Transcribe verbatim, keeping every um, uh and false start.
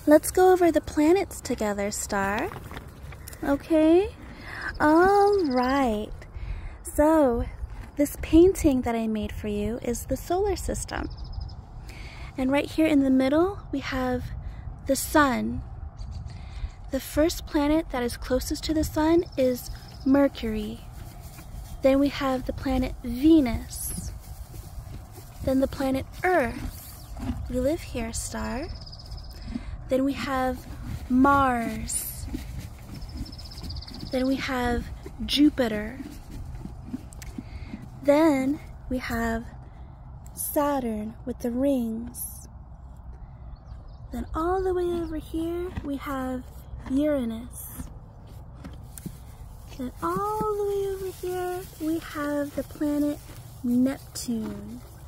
let's go over the planets together, Star. Okay? All right. So, this painting that I made for you is the solar system. And right here in the middle, we have the sun. The first planet that is closest to the sun is Mercury. Then we have the planet Venus. Then the planet Earth. We live here, Star. Then we have Mars. Then we have Jupiter. Then we have Saturn with the rings. Then all the way over here we have Uranus. Then all the way over here we have the planet Neptune.